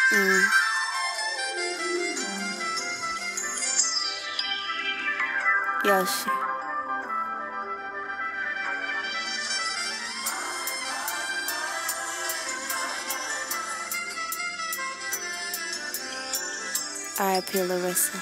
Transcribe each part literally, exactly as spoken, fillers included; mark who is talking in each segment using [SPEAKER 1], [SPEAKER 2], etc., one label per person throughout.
[SPEAKER 1] Mm. Yoshi. R I P Larissa.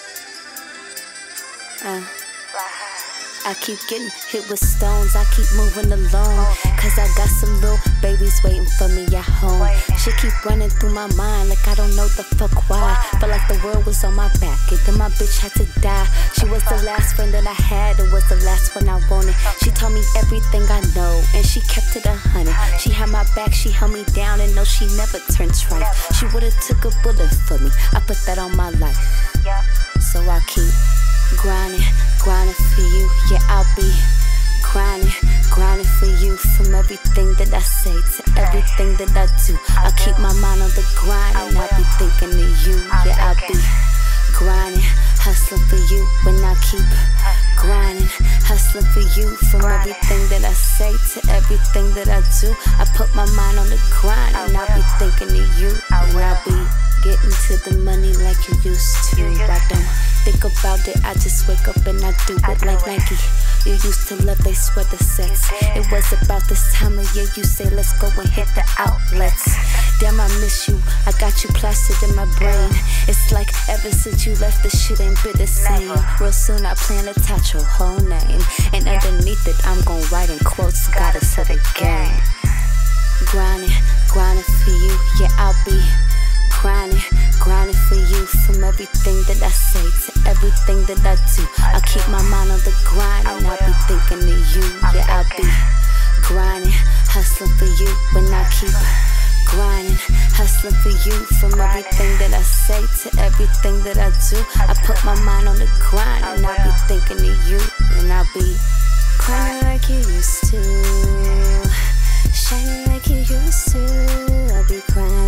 [SPEAKER 1] Uh. I keep getting hit with stones, I keep moving along, cause I got some little babies waiting for me at home. Shit keep running through my mind like I don't know the fuck why. Felt like the world was on my back and then my bitch had to die. She was the last friend that I had, it was the last one I wanted. She taught me everything I know and she kept it a hundred. She had my back, she held me down and no, she never turned right. She would've took a bullet for me, I put that on my life. So I keep grinding, grinding for you, yeah I'll be grinding, grinding for you. From everything that I say to everything that I do, I keep my mind on the grind and I'll be thinking of you, yeah I'll be grinding, hustling for you. When I keep grinding, hustling for you. From everything that I say to everything that I do, I put my mind on the grind and I'll be thinking of you, and I'll be getting to the money like you used to. I don't think about it, I just wake up and I do it like Nike. You used to love they sweater sets. It was about this time of year you say let's go and hit the outlets. Damn, I miss you, I got you plastered in my brain. It's like ever since you left the shit ain't been the same. Real soon I plan to touch your whole name, and underneath it I'm gon' write in quotes, goddess of the game. Grinding, grinding for you, yeah I'll be grinding, grinding for you. From everything that I say to everything that I do, I keep my mind on the grind and I'll be thinking of you, yeah I'll be grinding, hustling for you. When I keep grinding, hustling for you. From everything that I say to everything that I do, I put my mind on the grind and I'll be thinking of you, and I'll be grinding like you used to, shining like you used to. I'll be grinding